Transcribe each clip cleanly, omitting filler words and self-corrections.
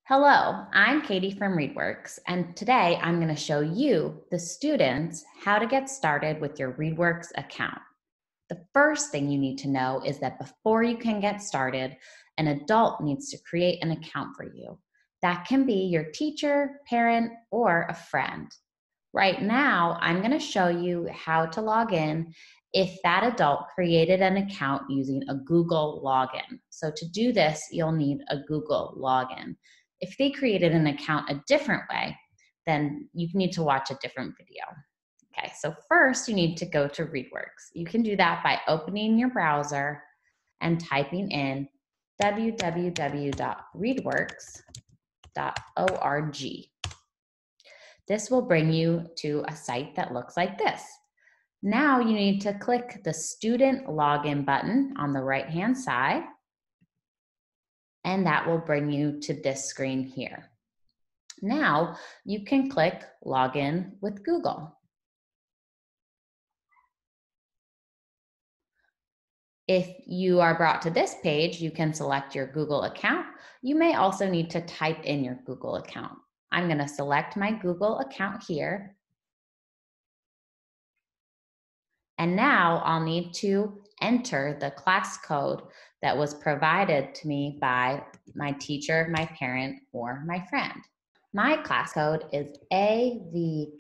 Hello, I'm Katie from ReadWorks, and today I'm going to show you, the students, how to get started with your ReadWorks account. The first thing you need to know is that before you can get started, an adult needs to create an account for you. That can be your teacher, parent, or a friend. Right now, I'm going to show you how to log in if that adult created an account using a Google login. So to do this, you'll need a Google login. If they created an account a different way, then you need to watch a different video. Okay, so first you need to go to ReadWorks. You can do that by opening your browser and typing in www.readworks.org. This will bring you to a site that looks like this. Now you need to click the student login button on the right-hand side, and that will bring you to this screen here. Now you can click Login with Google. If you are brought to this page, you can select your Google account. You may also need to type in your Google account. I'm going to select my Google account here. And now I'll need to enter the class code that was provided to me by my teacher, my parent, or my friend. My class code is AVKWEE.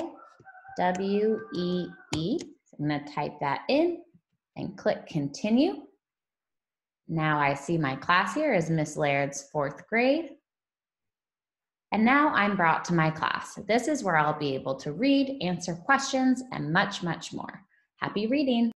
So I'm going to type that in and click continue. Now I see my class here is Miss Laird's 4th grade. And now I'm brought to my class. This is where I'll be able to read, answer questions, and much, much more. Happy reading.